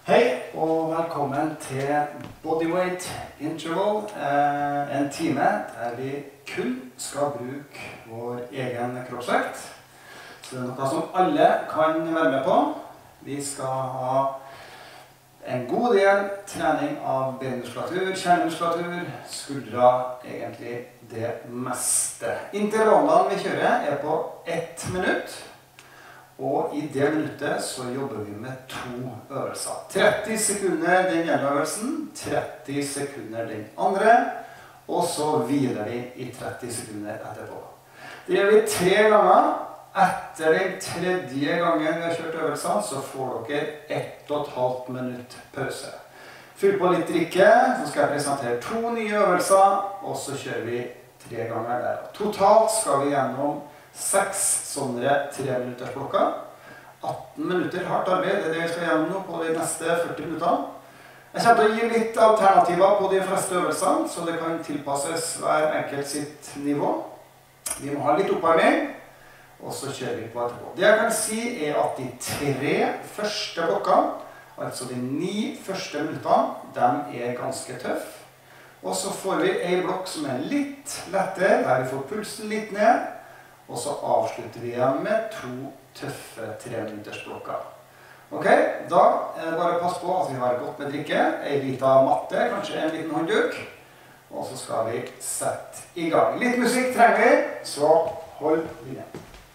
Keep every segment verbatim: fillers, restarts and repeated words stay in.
Hei og velkommen til Bodyweight Interval, eh, en time der vi kun skal bruke vår egen kroppsvekt. Så det er noe som alle kan være med på. Vi skal ha en god del trening av benmuskulatur, kjernemuskulatur, skuldre, egentlig det meste. Intervallene vi kjører er på ett minutt. Og i det minuttet så jobber vi med to øvelser. tretti sekunder den ene øvelsen, tretti sekunder den andre, og så hviler vi i tretti sekunder etterpå. Det gjør vi tre ganger. Etter den tredje gangen vi har kjørt øvelsene, så får dere ett og et halvt minutt pause. Fyll på litt drikke, så skal jeg presentere to nye øvelser, og så kjører vi tre ganger der. Totalt skal vi gjennom seks sånne tre minutters blokker. atten minutter hardt arbeid, det er det vi skal gjennom nå på de neste førti minuttene. Jeg kommer til å gi litt alternativer på de fleste øvelsene, så det kan tilpasses hver enkelt sitt nivå. Vi må ha litt oppvarming, og så kjører vi på etterpå. Det jeg kan si er at de tre første blokkene, altså de ni første minuttene, de er ganske tøffe. Og så får vi en blokk som er litt lettere, der vi får pulsen litt ned. Og så avslutter vi igjen med to tøffe tre minutters blokker. Ok, da er det bare å passe på at vi har godt med drikke, en liten matte, kanskje en liten håndduk. Og så skal vi sette i gang. Litt musikk trenger vi, så hold linjen.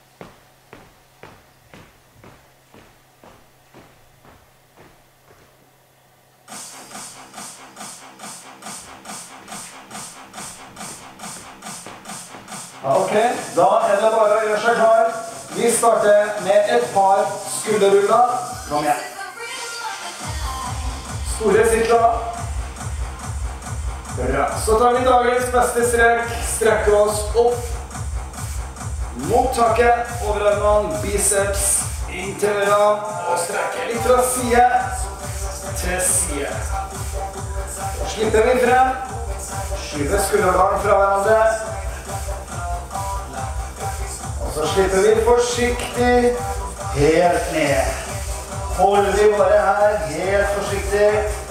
Ok, da er det bare å gjøre seg klar. Vi starter med et par skulderruller. Kom igjen. Store sirkler. Bra. Så tar vi dagens beste strekk. Strekker oss opp. Mot taket. Overarmene, biceps, inn til ørene. Og strekker litt fra side til side. Og slipper vi frem. Skyver skuldergarden fra hverandre. Så slipper vi forsiktig helt ned. Holder vi bare her helt forsiktig.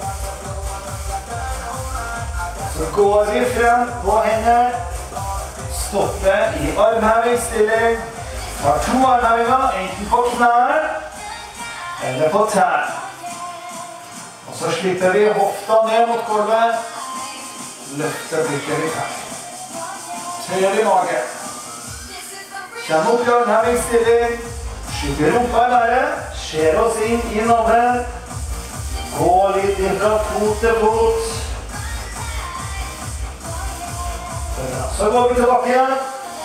Så går vi frem på hender. Stopper i armhevingsstilling. Tar to armhevinger, enten på knær eller på tær. Og så slipper vi hofta ned mot gulvet. Løfter blikket litt her. Trer i magen. Kjenn opp i armhevingsstilling, skyver rumpa i været, skjer oss inn i navlen, gå litt inn fra fot til fot. Så går vi tilbake igjen,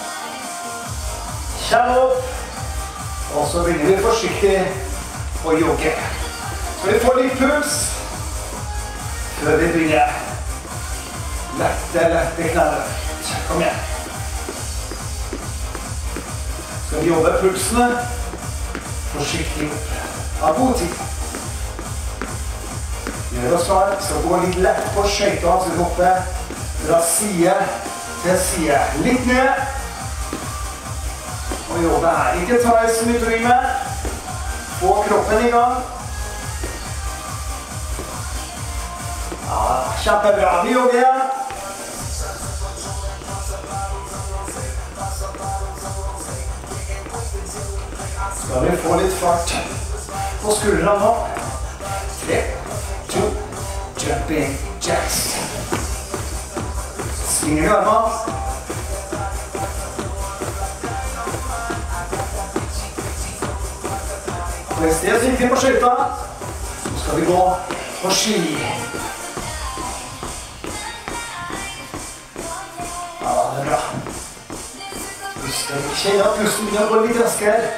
kjenn opp, og så begynner vi forsiktig å jogge. Så vi får litt puls før vi begynner. Lette, lette knærløft. Kom igjen. Skal vi jobbe pulsene forsiktig opp. Ha god tid. Gjør oss klar. Vi skal gå litt lett på skøytene, så vi hopper fra side til side. Litt ned. Og jobbe her. Ikke ta i så mye trymme. Få kroppen i gang. Ja, kjempebra. Vi jobber igjen. Skal vi få litt fart på skuldrene nå. Tre, to, jumping jacks. Svinger vi armene. Og i stedet svinger vi på skøyta. Så skal vi gå på ski. Ja, det er bra. Kjenner at pusten begynner å gå litt raskere.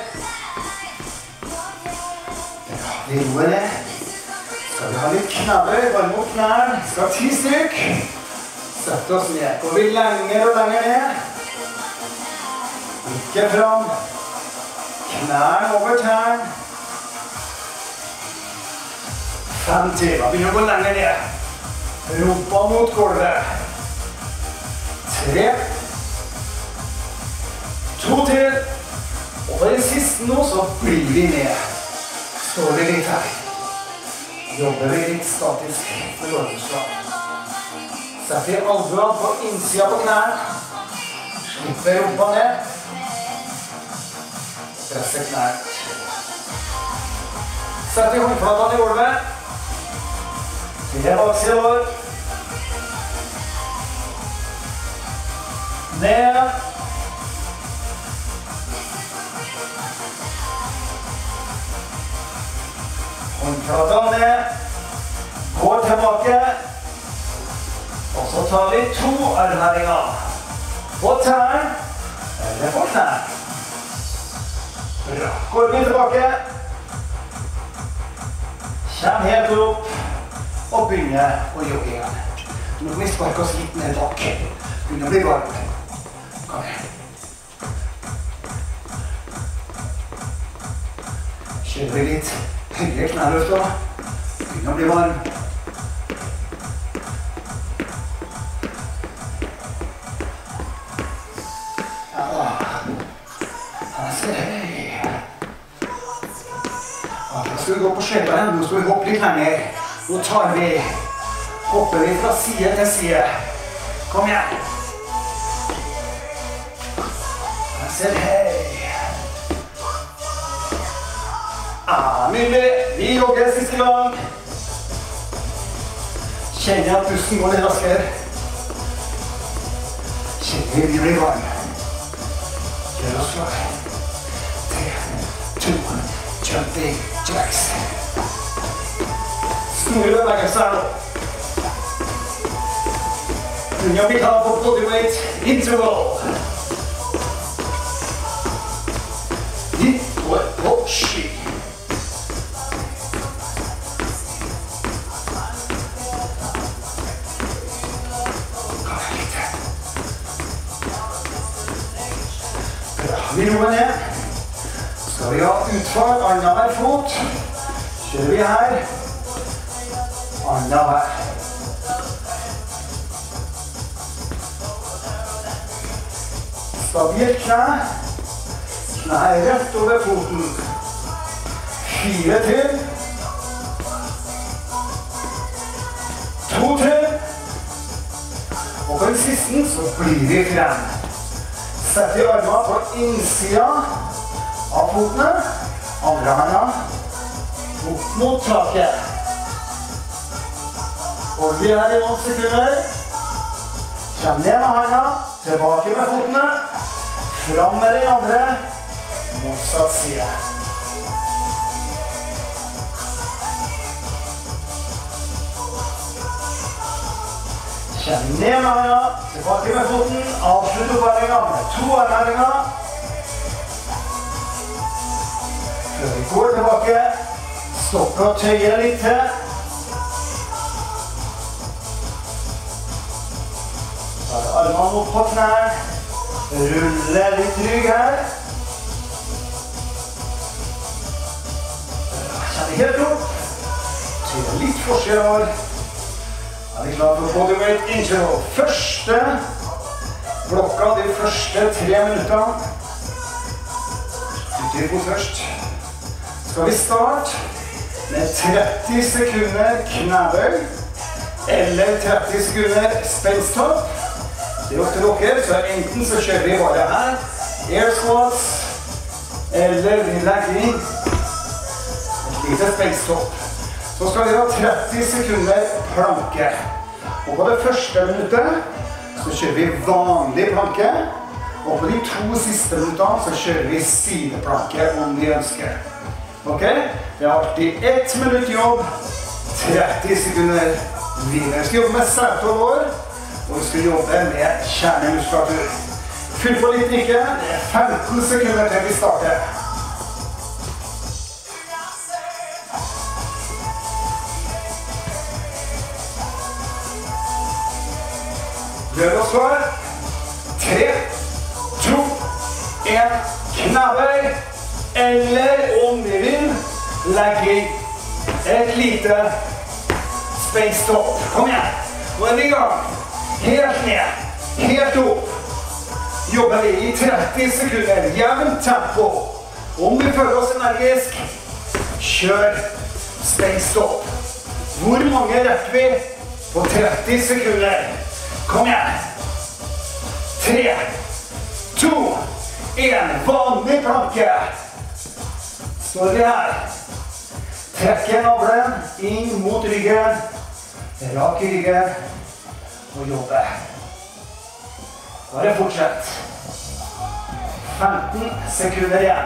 Vi roer ned. Skal vi ha litt knabber, varme opp knær. Skal ha ti stykk. Sette oss ned. Går vi lenger og lenger ned. Ikke fram. Knær over tærn. Fem til. Da begynner vi å gå lenger ned. Rumpa mot gulvet. Tre. To til. Og på den siste nå så blir vi ned. Står vi litt her. Jobber vi litt statisk for lårmusklene. Setter albuene på innsida på knærne. Slipper rumpa ned. Presser knærne. Setter håndflatene i gulvet. Til baksida vår. Ned. Håndflatene ned. Går tilbake. Og så tar vi to armheringer. På tæren, eller på knær. Bra. Går vi tilbake. Kjem helt opp. Og begynner å jogge igjen. Nå må vi sparke oss litt ned bak. Begynner å bli varm. Kom igjen. Kjører vi litt høye knærløft da. Begynner å bli varm. Skal vi gå på skjøyta igjen, nå skal vi hoppe litt lenger. Nå tar vi, hopper vi fra side til side. Kom igjen. Jeg ser hei. Ah, nydelig. Vi jogger siste gang. Kjenner jeg at pusten går litt raskere. Kjenner vi blir varm. Gjør oss klar. Tre, to, jumping. Jacks. Store bevegelser nå. Unga vi tar på bodyweight interval. Hit og på ski. Bra, vi roer ned. Skal vi ha utfall, annen hver fot. Kjører vi her. Annen hver. Stabilt knæ. Knæ rett over foten. Fire til. To til. Og på den siste så blir vi frem. Sett i armene på innsida av fotene, andre handa opp mot taket. Hold vi her i noen sekunder. Kjem ned med handa, tilbake med fotene, fram med den andre, motsatt side. Kjem ned med handa, tilbake med foten, avslutt oppvarmingen med to armheringer. Vi går tilbake, stopper og tøyer litt til. Tar armene opp på knær, ruller litt rygg her. Kjenner helt opp, tøyer litt forskjell. Er vi klar for bodyweight interval? Første blokka, de første tre minuttene. Utdyr på først. Skal vi starte med tretti sekunder knæbøy eller tretti sekunder spensthopp. Det er opp til dere, så enten så kjører vi bare her, air squats, eller vi legger inn et lite spensthopp. Så skal vi ha tretti sekunder planke. Og på det første minuttet så kjører vi vanlig planke, og på de to siste minuttene så kjører vi sideplanke om vi ønsker. Ok? Det er alltid ett minutt jobb, tretti sekunder hvile. Vi skal jobbe med sete og lår, og vi skal jobbe med kjernemuskulatur. Fyll på litt drikke, det er femten sekunder til vi starter. Gjør oss klar. Tre, to, en, knæbøy. Eller om vi vil, legg inn et lite spensthopp. Kom igjen. Nå er vi i gang. Helt ned, helt opp. Jobber vi i tretti sekunder, jevnt tempo. Om vi føler oss energisk, kjør spensthopp. Hvor mange rekker vi på tretti sekunder? Kom igjen. tre, to, en. Vanlig planke. Står vi her. Trekker navlen inn mot ryggen. Rak i ryggen. Og jobbe. Bare fortsett. femten sekunder igjen.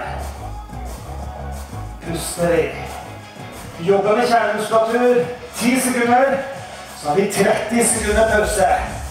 Puster i. Jobber med kjernemuskulatur. ti sekunder. Så har vi tretti sekunder pause.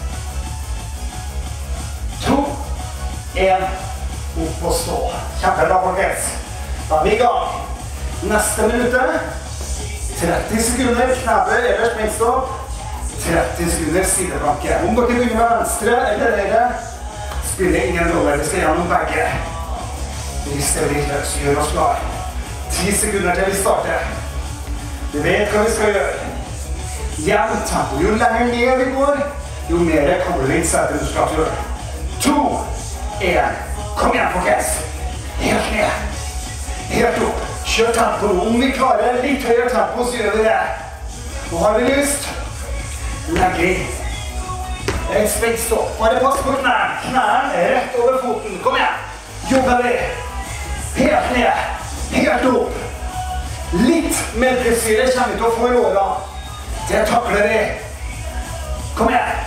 to, en. Opp og stå. Kjempebra, folkens. Da er vi i gang. Neste minuttet. tretti sekunder knabber eller springstopp. tretti sekunder sideplanke. Om dere begynner med venstre eller høyre, spiller ingen rolle. Vi skal gjennom begge. Rist det litt løs, gjør oss klar. ti sekunder til vi starter. Vi vet hva vi skal gjøre. Jevn tempo. Jo lenger ned vi går, jo mer kommer vi inn setemuskulatur. to, en. Kom igjen, folkens. Helt ned. Helt opp. Kjør tempo. Om vi klarer litt høyere tempo, så gjør vi det. Nå har vi lyst. Legg inn. Et springstopp. Bare pass på knæren. Knæren er rett over foten. Kom igjen. Jobber vi. Helt ned. Helt opp. Litt melkesyre kommer vi til å få i årene. Det takler vi. Kom igjen.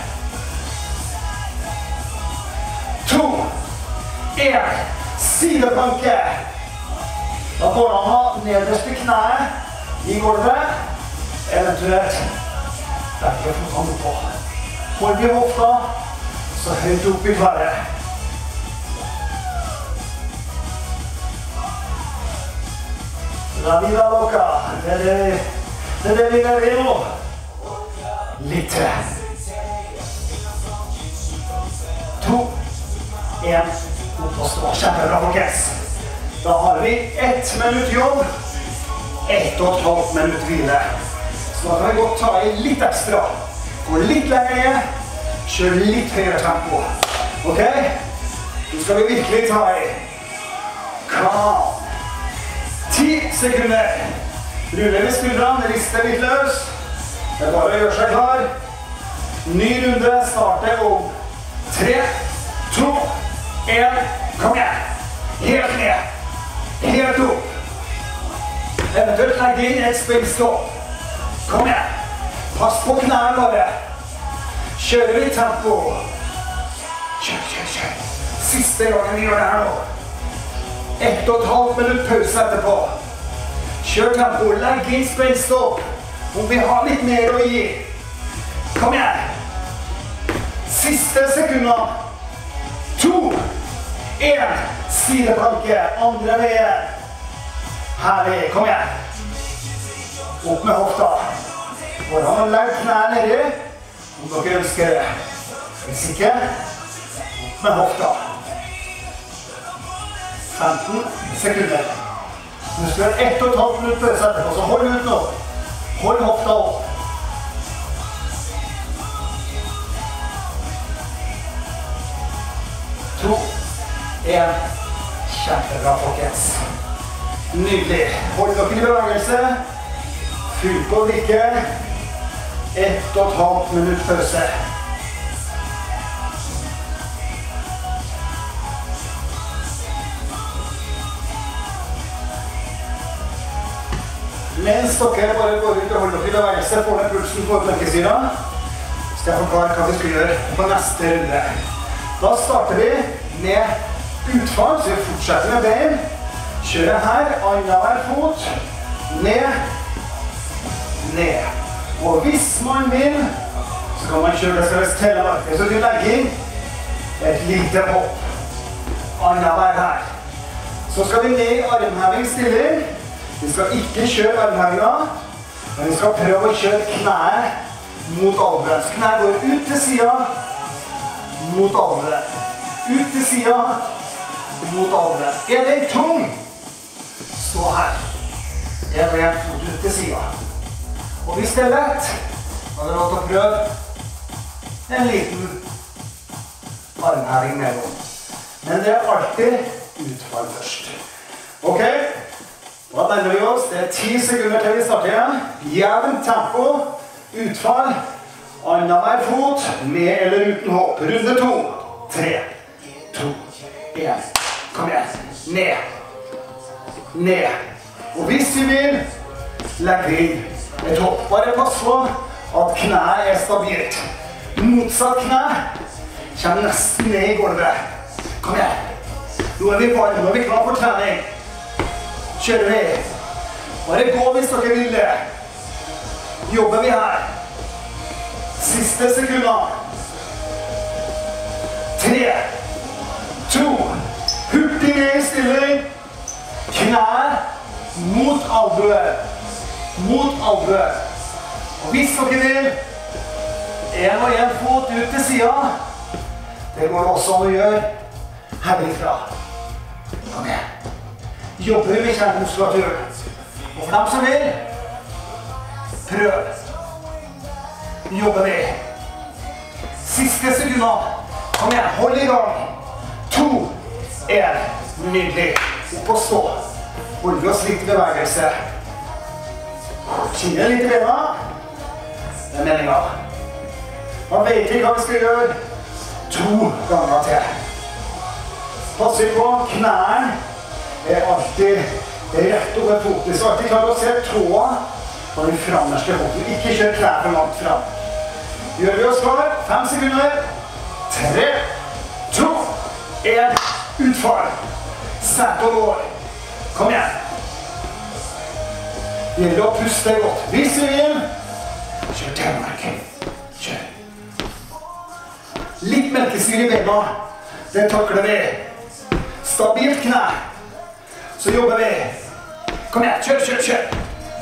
To. En. Sideplanke. Da får man ha nederste kneet i gulvet. Eventuelt legge fotene på. Hold vi hofta så høyt opp vi klarer. La vida loca. Det er det, det, er det vi lever i nå. Litt til. To. En. Opp og stå. Kjempebra, folkens. Da har vi ett minutt jobb. Ett og et halvt minutt hvile. Så da kan vi godt ta i litt ekstra. Gå litt lenger ned. Kjør litt høyere tempo. Ok? Nå skal vi virkelig ta i. Kom. Ti sekunder. Ruller vi skuldrene, rister litt løs. Det er bare å gjøre seg klar. Ny runde starter om tre, to, en. Kom igjen. Helt ned. Helt opp. Eventuelt legge inn et springstopp. Kom igjen. Pass på knærne bare. Kjører vi tempo. Kjør, kjør, kjør. Siste gangen vi gjør det her nå. Ett og et halvt minutt pause etterpå. Kjør tempo. Legg inn springstopp. Om vi har litt mer å gi. Kom igjen. Siste sekunder. To. En. Sideplanke. Andre veien. Herlig. Kom igjen. Opp med hofta. Bare ha legg knær nedi. Om dere ønsker det. Hvis ikke, opp med hofta. femten sekunder. Nå skal vi ha ett og et halvt minutt pause etterpå, så hold ut nå. Hold hofta opp. To, en. Kjempebra, folkens. Nydelig. Hold dere i bevegelse. Fyll på virke. Ett og et halvt minutt pause. Mens dere bare går ut og holder dere i bevegelse, får dere pulsen på melkesyra. Skal jeg forklare hva vi skal gjøre på neste runde. Da starter vi med utfall, så vi fortsetter med bein. Kjører her, annenhver fot, ned, ned. Og hvis man vil, så kan man kjøre det skal vi telle verket. Så du legger inn et lite hopp. Annenhver her. Så skal vi ned i armhevingsstilling. Vi skal ikke kjøre armhevinga, men vi skal prøve å kjøre kneet mot albuen. Kneet går ut til siden, mot albuen. Ut til siden, mot albuen. Er den tung? Stå her. Er det en fot ut til siden. Og hvis det er lett, da er det lov til å prøve en liten armheving mellom. Men det er alltid utfall først. Ok? Da nærmer vi oss. Det er ti sekunder til vi starter igjen. Jevnt tempo, utfall, annenhver fot, med eller uten hopp. Runde to. Tre, to, en. Kom igjen. Ned. Ned. Og hvis vi vil, legger vi inn et hopp. Bare pass på at knæet er stabilt. Motsatt knæ kommer nesten ned i gulvet. Kom igjen. Nå er vi varme, nå er vi klar for trening. Kjører vi. Bare gå hvis dere vil det. Jobber vi her. Siste sekunder. Tre, to, hurtig ned i stilling. Knær mot albue. Mot albue. Og hvis dere vil, en og en fot ut til siden. Det går også an å gjøre herifra. Kom igjen. Jobber vi med kjernemuskulaturen. Og for dem som vil, prøv. Jobber vi. Siste sekunder. Kom igjen, hold i gang. To, en, nydelig. Opp og stå. Hold oss litt i bevegelse. Kinne litt i bena. Det er meningen. Man vet ikke hva vi skal gjøre. To ganger til. Passer på, knærne er alltid rett over foten. Så alltid klare å se tåa på den framerste foten. Ikke kjør knær for langt fram. Gjør vi oss klar. Fem sekunder. Tre, to, en. Utfall. Sett og går. Kom igjen. Gjelder å puste godt. Hvis vi vil, kjør telemarking. Kjør. Litt melkesyre i bena. Det takler vi. Stabilt knæ. Så jobber vi. Kom igjen, kjør, kjør, kjør.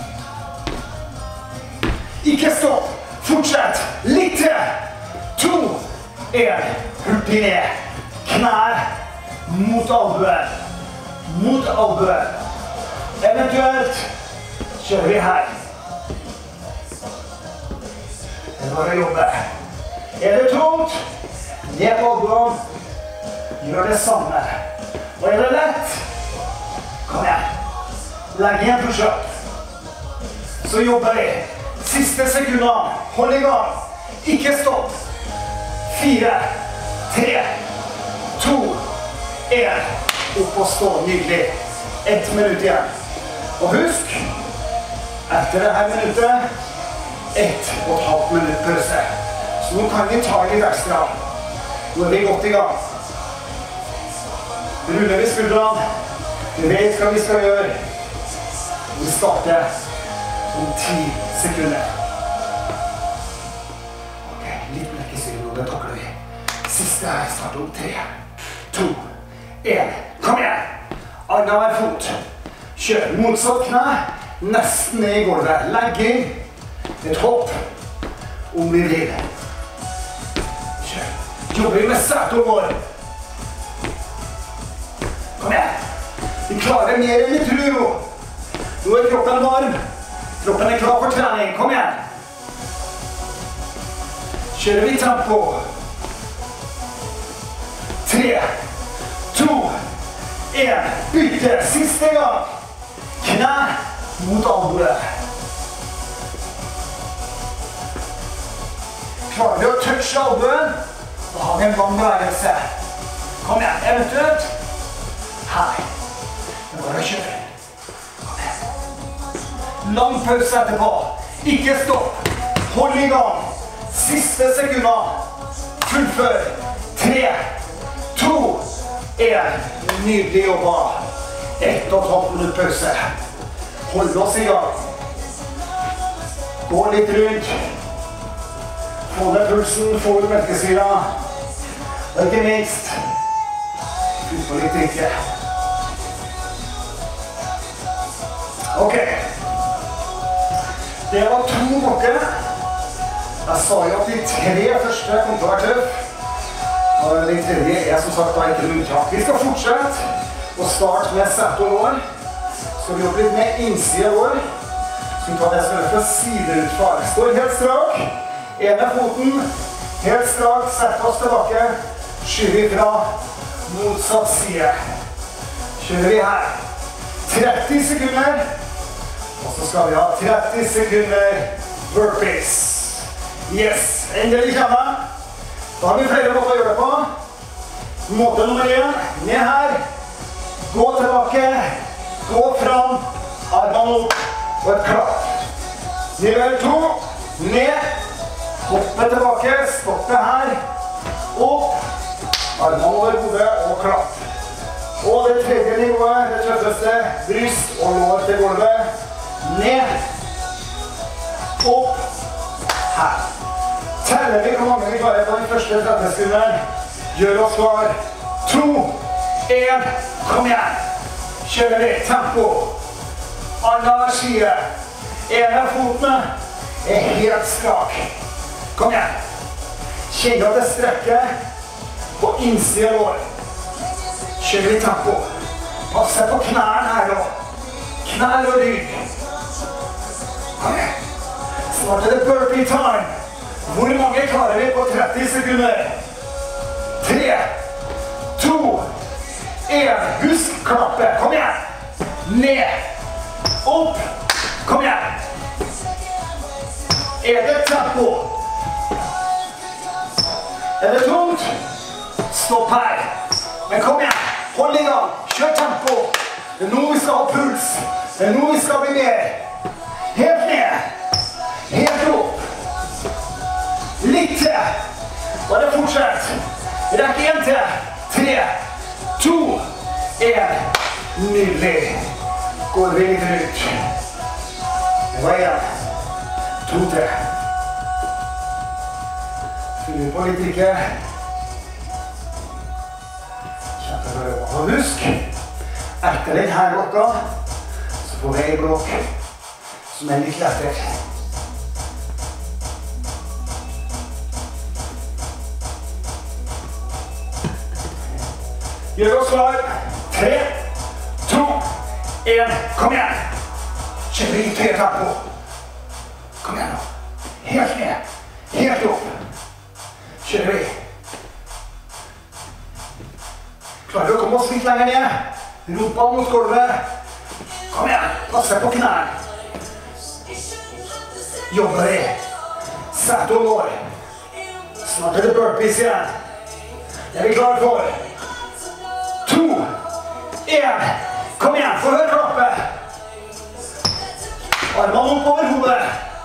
Ikke stopp. Fortsett. Litt til. To, en. Hurtig ned. Knær mot albuen. Mot albuen. Eventuelt kjører vi her. Det er bare å jobbe. Er det tungt? Ned på albuen. Gjør det samme. Og er det lett? Kom igjen. Legg igjen push-up. Så jobber vi. Siste sekunder. Hold i gang. Ikke stopp. Fire, tre, to, en. Opp og stå. Nydelig. Ett minutt igjen. Og husk, etter dette minuttet, ett og et halvt minutt pause. Så nå kan vi ta litt ekstra. Nå er vi godt i gang. Ruller vi skuldrene. Vi vet hva vi skal gjøre. Vi starter om ti sekunder. Ok, litt melkesyre nå, det takler vi. Siste her starter om tre, to, en. Kom igjen! Annenhver fot. Kjør motsatt knæ, nesten ned i gulvet. Legg inn et hopp, om vi vil. Kjør. Jobber vi med sett og går. Kom igjen. Vi klarer mer enn vi tror nå. Nå er kroppen varm. Kroppen er klar for trening. Kom igjen. Kjører vi tempo. Tre, to, en. Bytte. Siste gang. Knæ mot albue. Klarer vi å touche albuen, da har vi en lang bevegelse. Kom igjen. Eventuelt her. Det er bare å kjøre. Kom igjen. Lang pause etterpå. Ikke stopp. Hold i gang. Siste sekunder. Fullfør. Tre, to, en. Nydelig jobba. Ett og et halvt minutt pause. Hold oss i gang. Gå litt rundt. Få ned pulsen, få ut melkesyra. Og ikke minst, ut på litt drikke. Ok. Det var to blokker. Jeg sa jo at de tre første kom til å være tøff. Og den tredje er som sagt da ikke noe unntak. Vi skal fortsette og starte med sett og lår. Skal vi opp litt med innsida vår. Skal vi ta det som er for sideutfall. Står helt strak. Ene foten helt strak. Sett oss tilbake. Skyver vi fra motsatt side. Kjører vi her. tretti sekunder. Og så skal vi ha tretti sekunder burpees. Yes, endelig kjenne. Da har vi flere måter å gjøre det på. Måte nummer én, ned her. Gå tilbake, gå fram, armene opp og et klapp. Nivå to, ned, hoppe tilbake, stoppe her, opp, armene over hodet og klapp. Og det tredje nivået, det tøffeste, bryst og lår til gulvet, ned, opp, her. Teller vi hvor mange vi klarer på de første tretti sekundene. Gjør oss klar. To, en, kom igjen. Kjører vi tempo. Andre side. En av fotene er helt strak. Kom igjen. Kjenn at det strekker på innsiden vår. Kjører vi tempo. Pass på knærne her nå. Knær og rygg. Kom igjen. Snart er det burpee time. Hvor mange klarer vi på tretti sekunder? Tre, to, en. Husk klappe. Kom igjen. Ned. Opp. Kom igjen. Er det tempo? Er det tungt? Stopp her. Men kom igjen. Hold i gang. Kjør tempo. Det er nå vi skal ha puls. Det er nå vi skal bli mer. Helt ned. Helt opp. Litt til. Bare fortsett. Rekk en til. Tre, to, en. Nydelig. Går vi litt rundt. Det var igjen. To til. Fyller på litt drikke. Kjempebra. Og husk, etter denne blokka, så får vi en blokk som er litt lettere. Gjør oss klar. Tre, to, en. Kom igjen. Kjør litt høyere tempo. Kom igjen nå. Helt ned. Helt opp. Kjører vi. Klarer vi å komme oss litt lenger ned. Rumpa mot gulvet. Kom igjen. Pass på knærne. Jobber vi. Sett og lår. Snart er det burpees igjen. Det er vi klar for. To, en. Kom igjen, få høre klappet. Armene opp over hodet.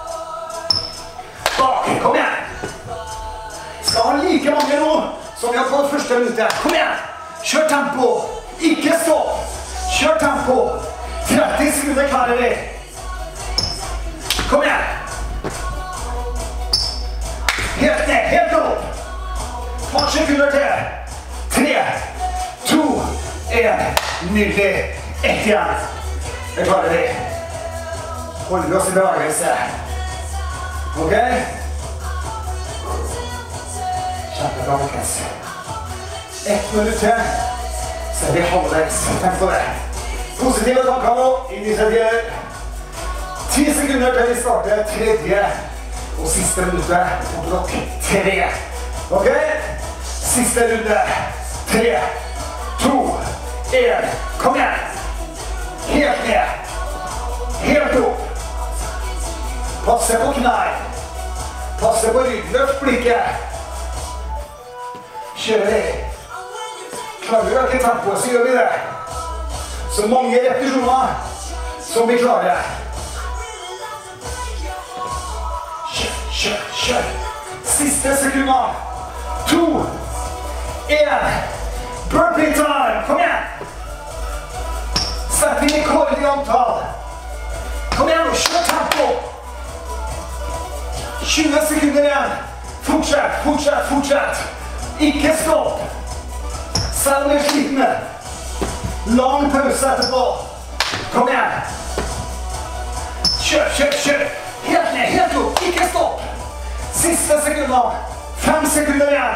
Bak, kom igjen. Skal ha like mange nå som vi har på det første minuttet. Kom igjen, kjør tempo. Ikke stopp. Kjør tempo. tretti sekunder klarer vi. Kom igjen. Helt ned, helt opp. Kvart sekunder til. Tre, to, en. Nydelig. Ett igjen. Det klarer vi. Holder vi oss i bevegelse. Ok? Kjempebra, folkens. Ett minutt til, så er vi halvveis. Tenk på det. Positive tanker nå, inn i tredje. Ti sekunder til vi starter tredje og siste minuttet på blokk tre. Ok? Siste runde. Tre, to, en. Kom igjen. Helt ned. Helt opp. Passe på knær. Passe på rygg. Løft blikket. Kjører vi. Klarer vi å øke tempoet, så gjør vi det. Så mange repetisjoner som vi klarer. Kjør, kjør, kjør. Siste sekunder. To, en. Burpee time. Kom igjen. Sett inn i rekord i antall. Kom igjen og kjør tempo. tjue sekunder igjen. Fortsett, fortsett, fortsett. Ikke stopp. Selv om vi er slitne. Lang pause etterpå. Kom igjen. Kjør, kjør, kjør. Helt ned, helt opp. Ikke stopp. Siste sekunder. Fem sekunder igjen.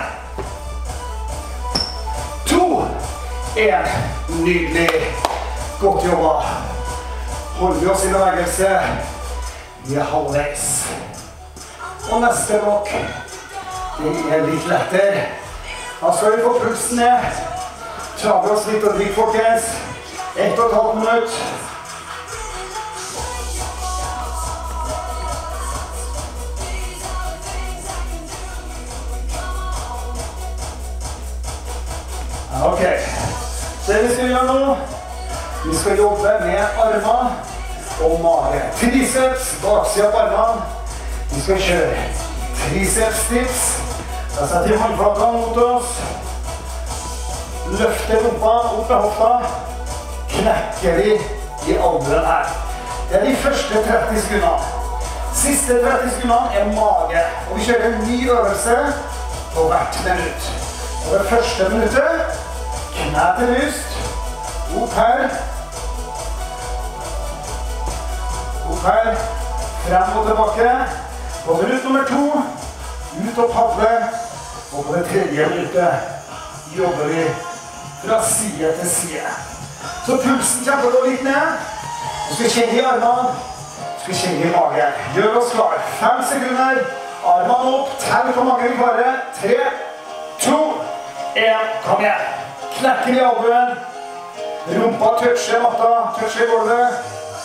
To, en. Nydelig. Godt jobba. Holder vi oss i bevegelse. Vi er halvveis. Og neste blokk. Det er litt lettere. Da skal vi få pulsen ned. Ta vi oss litt og drikk, folkens. Ett og et halvt minutt. Ok, det vi skal gjøre nå, vi skal jobbe med armene og mage. Triceps, baksida på armene. Vi skal kjøre triceps dips. Da setter vi håndflatene mot oss. Løfter rumpa opp med hofta. Knekker de i albuen her. Det er de første tretti sekundene. Siste tretti sekundene er mage. Og vi kjører en ny øvelse på hvert minutt. Og det første minuttet, knæ til bryst, opp her, opp her, frem og tilbake. På minutt nummer to, ut og padle, og på det tredje minuttet jobber vi fra side til side. Så pulsen kommer til å gå litt ned. Nå skal vi kjenne i armene, nå skal vi kjenne i magen. Gjør oss klar. Fem sekunder, armene opp, tell på magen vi klarer. Tre, to, en, kom igjen. Knekker i albuen. Rumpa toucher matta, toucher gulvet.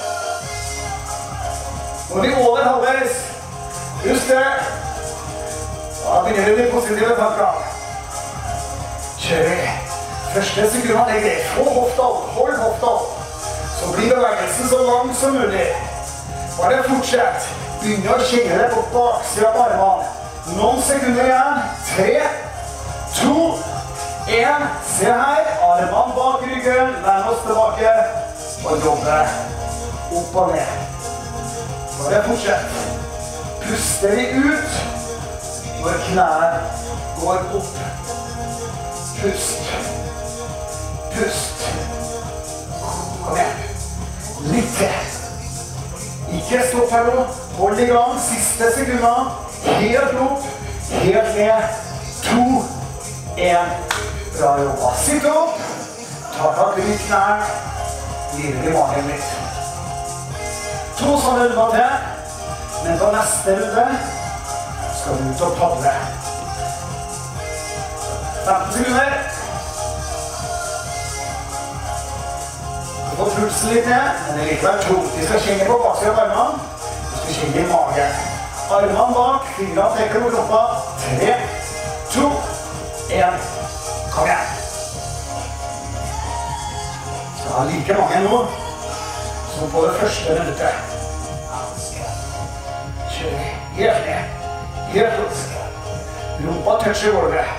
Nå er vi over halvveis. Husk det. Da begynner vi de positive tankene. Kjører vi. Første sekundene legger vi. Få hofta opp, hold hofta opp. Så blir bevegelsen så lang som mulig. Bare fortsett. Begynner å kjenne det på baksida på armene. Noen sekunder igjen. Tre, to, en. Se her. Armene bak ryggen. Lær oss tilbake. Og jobbe opp og ned. Bare fortsett. Puster vi ut når knæet går opp. Pust. Pust. Kom igjen. Litt til. Ikke stopp her nå. Hold i gang. Siste sekundene. Helt opp. Helt ned. To. En. Bra jobba. Sitt opp. Ta tak i knæet. Hviler i magen litt. To sånne runder til. Men på neste runde skal du ut og padle. femten sekunder. Du får pulsen litt ned, men det er likevel tungt. Vi skal kjenne på baksiden av armene. Vi skal kjenne i magen. Armene bak, fingrene trekker mot rumpa. Tre, to, en. Kom igjen. Skal ha like mange nå som på det første minuttet. Kjør helt ned. Helt opp. Rumpa toucher gulvet.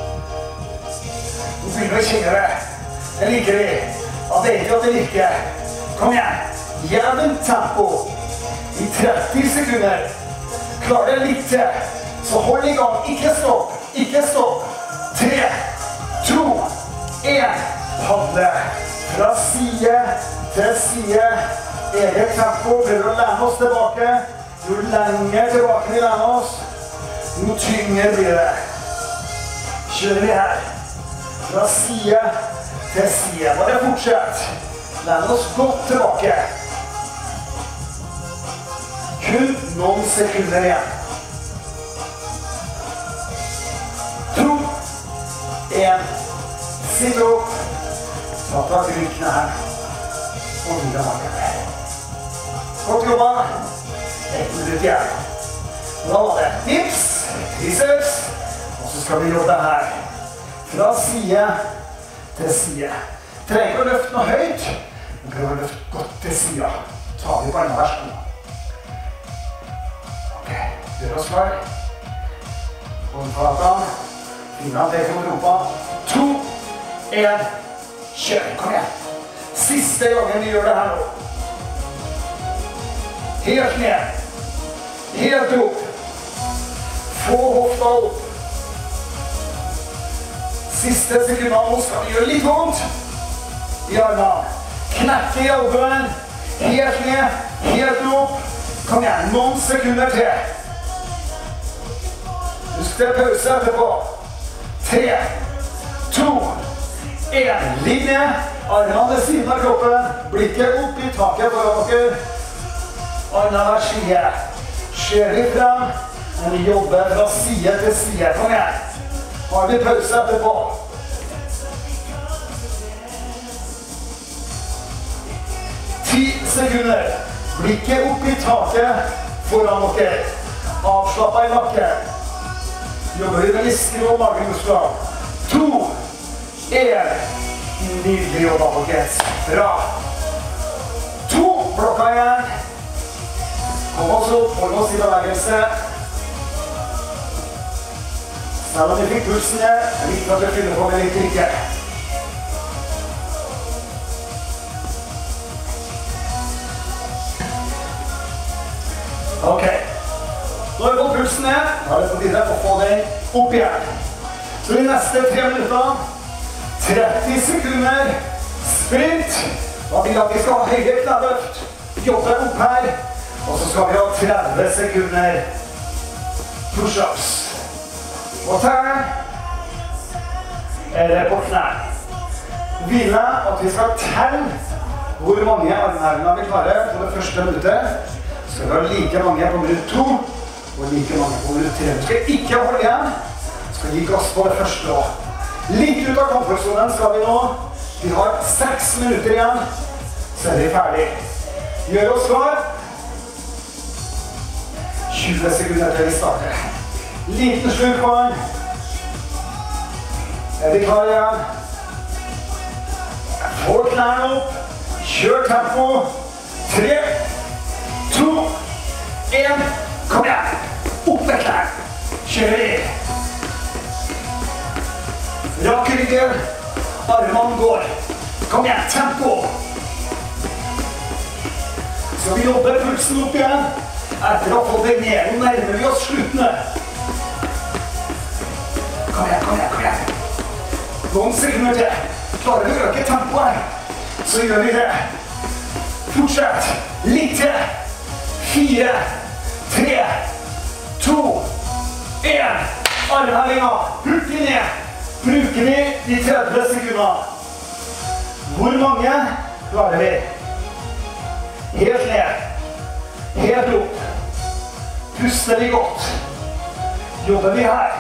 Nå begynner vi å kjenne det. Det liker vi. Da vet vi at det virker. Kom igjen. Jevnt tempo. I tretti sekunder. Klar det litt til. Så hold i gang. Ikke stopp. Ikke stopp. Tre, to, en. Padle. Fra side til side. Eget tempo. Prøver å lene oss tilbake. Jo lenger tilbake vi lener oss, jo tyngre blir det. Kjører vi her. Fra side til side. Bare fortsett. Lener oss godt tilbake. Kun noen sekunder igjen. To, en. Sitt opp. Ta tak i knær. Og hvile magen. Godt jobba. Et minutt igjen. Da var det dips, triceps, og så skal vi jobbe her. Fra side til side. Trenger ikke å løfte noe høyt, men prøv å løfte godt til sida. Ta vi på en hver sko. Ok, gjør oss klar. Håndflatene. Fingrene trekker mot rumpa. To, en, kjør. Kom igjen. Siste gangen vi gjør det her nå. Helt ned. Helt opp. Få hofta opp. Siste sekundene nå skal vi gjøre litt vondt. I armene. Knekke i albuen. Helt ned. Helt opp. Kom igjen. Noen sekunder til. Husk det pause etterpå. Tre, to, en. Ligg ned. Armene ved siden av kroppen. Blikket opp i taket foran dere. Armene hver side. Kjører vi frem, men vi jobber fra side til side. Kom igjen. Har vi pause etterpå. sekunder. Blikket opp i taket foran dere. Avslappet i nakken. Jobber vi med lysken og magemuskler. To, en. Nydelig jobba, folkens. Bra. To, blokka igjen. Kom oss opp, hold oss i bevegelse. Selv om vi fikk pulsen ned, er det viktig at vi fyller på med litt drikke. Ok. Nå har vi fått pulsen ned, da er det på tide å få den opp igjen. Så de neste tre minutter, tretti sekunder, sprint. Da vil jeg at vi skal ha høye kneløft, jobbe opp her, og så skal vi ha tretti sekunder push-ups. På tærne, eller på knær. Hvile at vi skal telle hvor mange armhevninger vi klarer på det første minuttet. Så skal vi ha like mange på minutt to, og like mange på minutt tre. Vi skal ikke holde igjen, vi skal gi gass på det første også. Litt ut av komfortzonen skal vi nå. Vi har seks minutter igjen, så er vi ferdig. Gjør oss klar. tjue sekunder til vi starter. Liten slurk vann. Er vi klar igjen? Få knærne opp. Kjør tempo. Tre, to, en. Kom igjen. Opp med knærne. Kjører vi. Rakk ryggen. Armene går. Kom igjen, tempo. Så vi jobber pulsen opp igjen. Etter å få det ned, nå nærmer vi oss sluttene. Kom igjen, kom igjen, kom igjen. Noen sekunder til. Klarer vi å øke tempoet, så gjør vi det. Fortsett. Litt til. Fire, tre, to, en. Armhevinga. Hurtig ned. Bruker vi de tretti sekunder. Hvor mange klarer vi? Helt ned. Helt opp. Puster vi godt. Jobber vi her.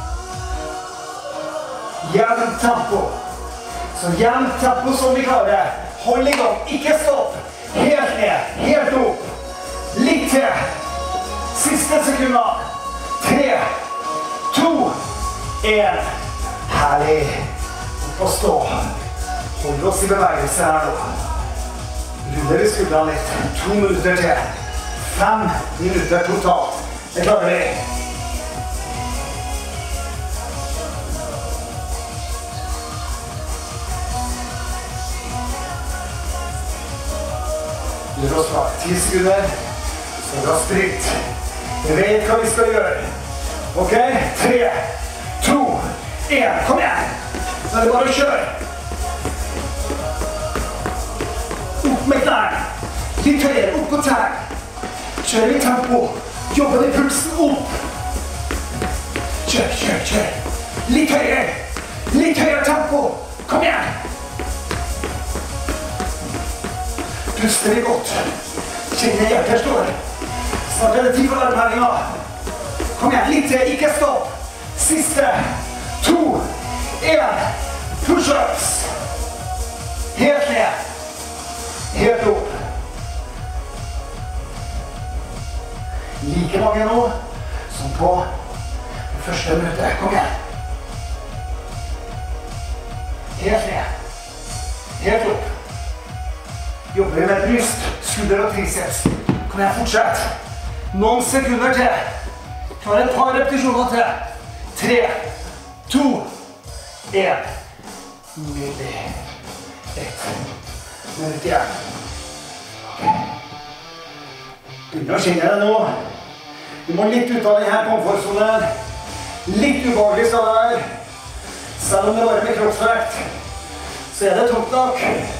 Jevnt tempo. Så jevnt tempo som vi klarer. Hold i gang. Ikke stopp. Helt ned. Helt opp. Litt til. Siste sekunder. Tre, to, en. Herlig. Opp og stå. Hold oss i bevegelse her nå. Ruller vi skuldrene litt. To minutter til. Fem minutter totalt. Det klarer vi. Gjør oss klar. Ti sekunder. Så vi har sprint. Vi vet hva vi skal gjøre. Ok? Tre, to, en. Kom igjen. Så er det bare å kjøre. Opp med knærne. Litt høyere. Opp på tærne. Kjører vi tempo. Jobber vi pulsen opp. Kjør, kjør, kjør. Litt høyere. Litt høyere tempo. Kom igjen. Puster vi godt. Kjenner hjertet slår. Snart er det tid for armhevinga. Kom igjen, litt til. Ikke stopp. Siste. To. En. Push-ups. Helt ned. Helt opp. Like mange nå som på det første minuttet. Kom igjen. Helt ned. Helt opp. Jobber vi med bryst, skulder og triceps. Kom igjen, fortsett. Noen sekunder til. Klar et par repetisjoner til. Tre, to, en. Nydelig. Ett. Minutt igjen. Begynner å kjenne det nå. Vi må litt ut av denne komfortzonen. Litt ubehagelig skal det være. Selv om det bare med kroppsvekt, så er det tungt nok.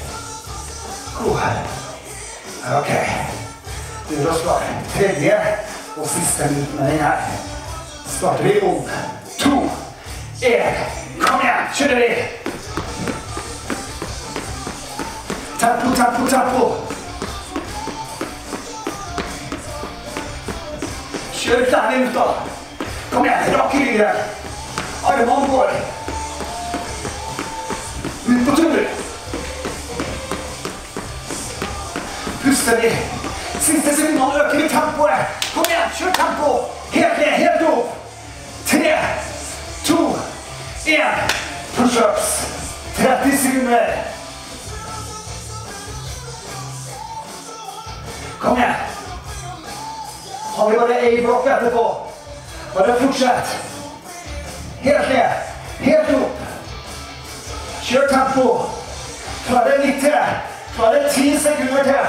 Ok. Gjør oss klar. Tredje og siste minutt med den her. Starter vi om. To. En. Kom igjen. Kjører vi. Tempo, tempo, tempo. Kjør knærne ut da. Kom igjen. Rakk ryggen. Armene går. Ut på tur. Pust puster vi. Siste sekundene øker vi tempoet. Kom igjen, kjør tempo. Helt ned, helt opp. Tre, to, en. Push-ups. tretti sekunder. Kom igjen. Har vi bare en blokk etterpå. Bare fortsett. Helt ned, helt opp. Kjør tempo. Klar det litt til. Klar det ti sekunder til.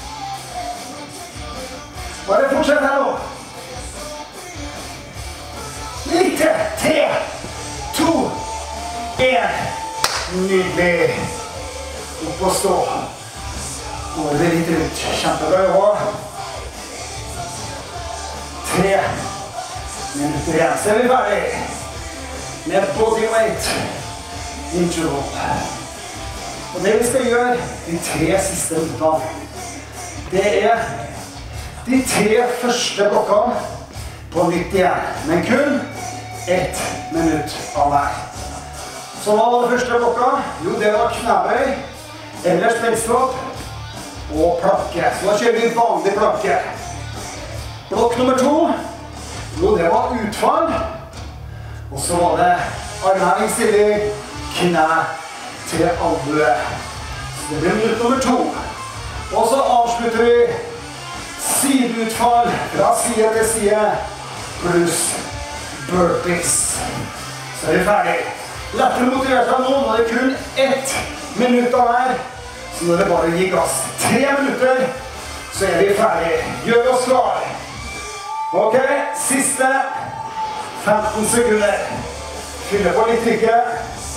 Bare fortsett her nå. Litt til. Tre, to, en. Nydelig. Opp og stå. Nå er det litt rundt. Kjempebra jobb. Tre minutter igjen. Så er vi ferdig med bodyweight interval. Og det vi skal gjøre de tre siste minuttene, det er de tre første blokkene på nytt igjen, men kun ett minutt av hver. Så hva var det første blokka? Jo, det var knebøy, eller spennstopp og planke. Så da kjører vi vanlig planke. Blokk nummer to, jo, det var utfall. Og så var det armhevingsstilling, knæ til albue. Så det blir minutt nummer to. Og så avslutter vi sideutfall fra side til side, pluss burpees. Så er vi ferdig. Lettere motivert av nå, nå er det kun ett minutt av hver. Så nå er det bare å gi gass. Tre minutter, så er vi ferdig. Gjør oss klar. Ok, siste femten sekunder. Fyller på litt trykket.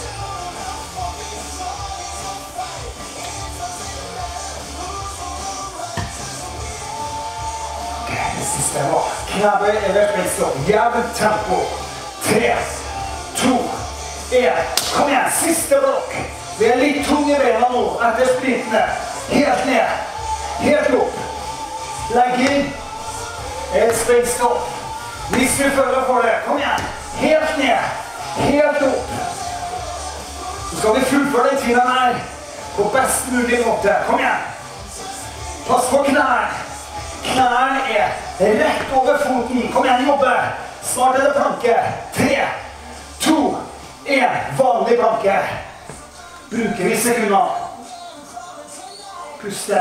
Siste var knebøy eller spennstopp. Jævlig tempo. Tre, to, en. Kom igjen, siste blokk. Vi er litt tung i beina nå etter sprintene. Helt ned, helt opp. Legg inn et spennstopp. Hvis vi føler for det, kom igjen. Helt ned, helt opp. Så skal vi fullføre den tiden her på best mulig måte. Kom igjen. Pass på knær. Knærne er rett over foten. Kom igjen, jobbe. Snart er det planke. Tre, to, en. Vanlig planke. Bruker vi sekunder. Puste.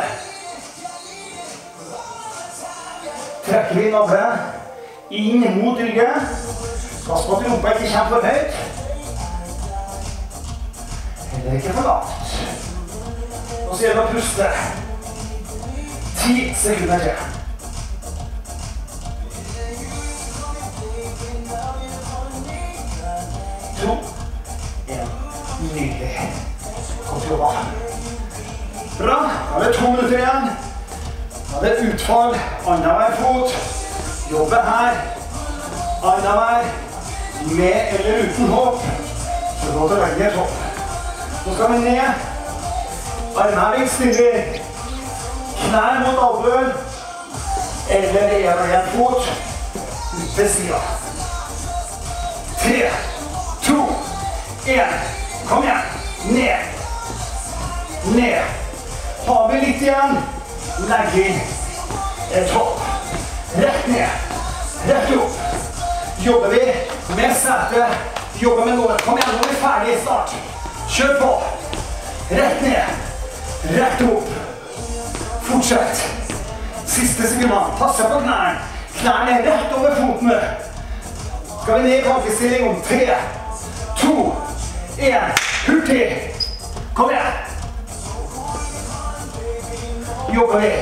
Trekker vi navlen inn mot ryggen. Pass på at rumpa ikke kommer for høyt. Heller ikke for lavt. Og så gjør vi å puste. Ti sekunder til. To, en. Nydelig. Godt jobba. Bra. Da er det to minutter igjen. Da er det utfall. Annenhver fot. Jobbe her. Annenhver. Med eller uten hopp. Så gå til legge et hopp. Nå skal vi ned. Armhevingsstilling. Knær mot albuen. Eller en og en fot. Ut til siden. Tre, to, en. Kom igjen. Ned. Ned. Har vi litt igjen. Legg inn et hopp. Rett ned. Rett opp. Jobber vi med sete. Jobber med noe. Kom igjen, nå er vi ferdig snart. Kjør på. Rett ned. Rett opp. Fortsett. Siste sekundene. Passe på knærne. Knærne er rett over fotene. Skal vi ned i plankestilling om tre, to, en. Hurtig. Kom igjen. Jobber vi.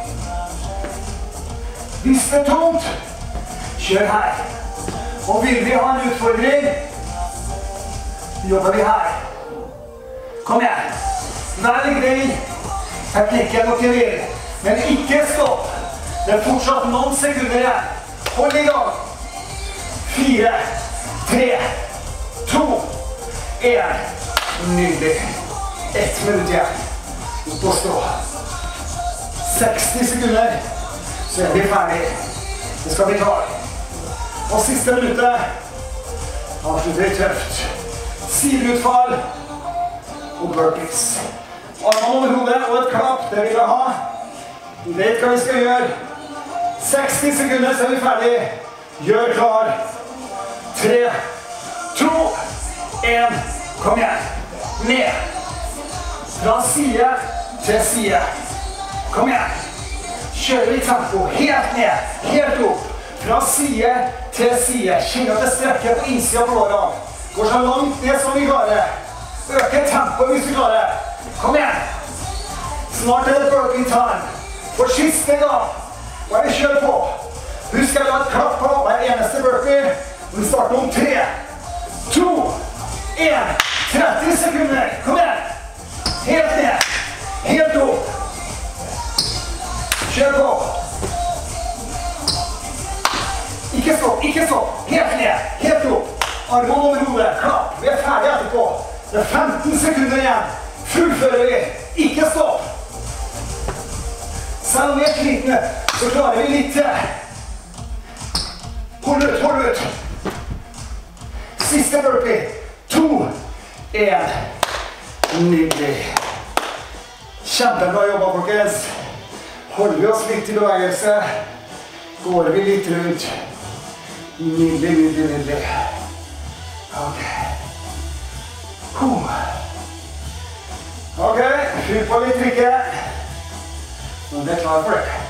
Hvis det er tomt, kjør her. Og vil vi ha en utfordring, jobber vi her. Kom igjen. Vær grei. Teknikken dere vil. Men ikke stopp. Det er fortsatt noen sekunder igjen. Hold i gang. Fire, tre, to, en. Nydelig. Ett minutt igjen. Opp og stå. seksti sekunder, så er vi ferdig. Det skal vi klare. Og siste minuttet avslutter vi tøft. Sideutfall og burpees. Armene over hodet og et klapp, det vil jeg ha. Vet hva vi skal gjøre. seksti sekunder, så er vi ferdig. Gjør klar. tre, to, en. Kom igjen. Ned. Fra side til side. Kom igjen. Kjører i tempo. Helt ned. Helt opp. Fra side til side. Kjenn at det strekker på innsida på lårene. Går så langt ned som vi klarer. Øker tempoet hvis vi klarer. Kom igjen. Snart er det burpee time. For siste gang. Bare kjør på. Husk at jeg har et klapp på hver eneste burpee. Vi starter om tre, to, en. tretti sekunder. Kom igjen. Helt ned. Helt opp. Kjør på. Ikke stopp, ikke stopp. Helt ned. Helt opp. Armene over hodet. Klapp. Vi er ferdige etterpå. Det er femten sekunder igjen. Fullfører vi. Ikke stopp. Selv om vi er slitne, så klarer vi litt til. Hold ut, hold ut. Siste burpee. To, en. Nydelig. Kjempebra jobba, folkens. Holder vi oss litt i bevegelse, går vi litt rundt. Nydelig, nydelig, nydelig. Ok. Ok, fyll på litt drikke. Nå er vi klar for det.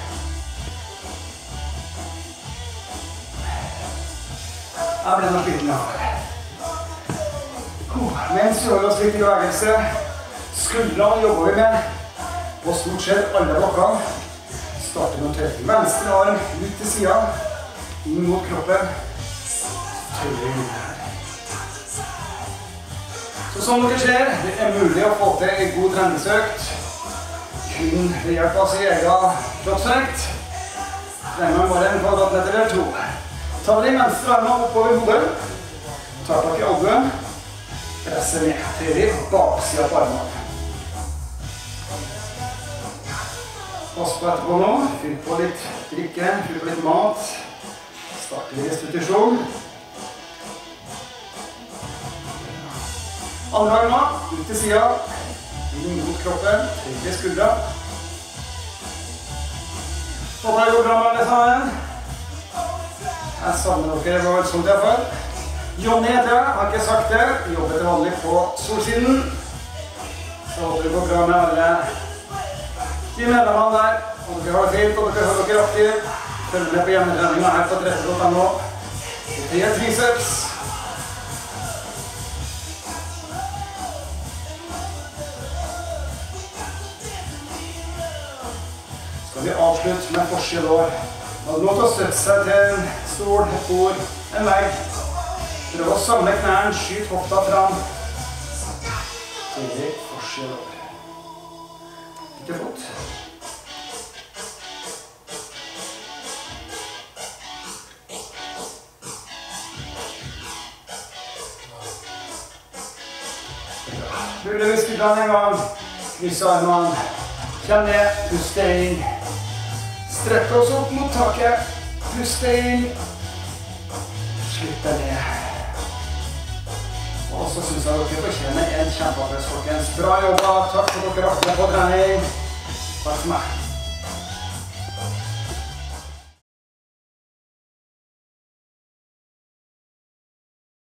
Jeg ble nok sliten, ja. Mens vi holder oss litt i bevegelse, skuldrene jobber vi med på stort sett alle blokkene. Starter med å trekke venstre arm ut til siden, inn mot kroppen. Tøyre inn her. Så som dere ser, det er mulig å få til en god treningsøkt kun ved hjelp av sin egen kroppsvekt. Trenger man bare en kvadratmeter eller to. Ta de venstre armene oppover hodet. Ta tak i albuen. Presse ned. Tøyre i baksiden på armene. Pass på etterpå nå. Fyll på litt drikke, fyll på litt mat. Start i restitusjon. Andre armene, ut til siden. Inn mot kroppen, trykke skuldra. Håper det går bra med alle sammen. Jeg savner dere voldsomt i hvert fall. Jonny heter jeg, har ikke sagt det. Jobber til vanlig på Solsiden. Så håper det går bra med alle de medlemmene der. Og dere har det fint, og dere har dere aktiv. Følg med på hjemmetreningen her på tretti punktum no. Det er triceps. Skal vi avslutte med forside lår. Det er lov til å støtte seg til en stol, et bord, en vegg. Prøv å samle knærne, skyt hofta fram. Tidlig forside lår. Ikke fot. Ruller vi skuldrene en gang. Kryss armene. Kjenn ned, puste inn. Strekk oss opp mot taket. Puste inn. Slipp deg ned. Og så synes jeg dere fortjener en kjempeapplaus, folkens. Bra jobba. Takk for at dere har vært med på trening. Takk for meg.